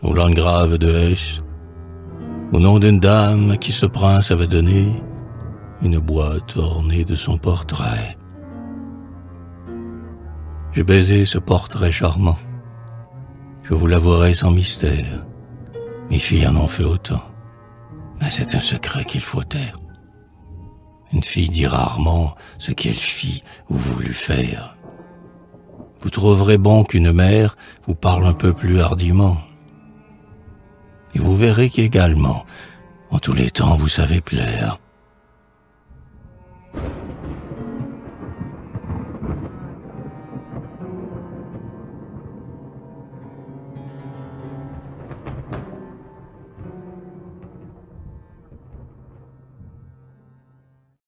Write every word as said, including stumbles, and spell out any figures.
au landgrave de Hesse, au nom d'une dame à qui ce prince avait donné une boîte ornée de son portrait. J'ai baisé ce portrait charmant. Je vous l'avouerai sans mystère. Mes filles en ont fait autant. Mais c'est un secret qu'il faut taire. Une fille dit rarement ce qu'elle fit ou voulut faire. Vous trouverez bon qu'une mère vous parle un peu plus hardiment. Et vous verrez qu'également, en tous les temps, vous savez plaire.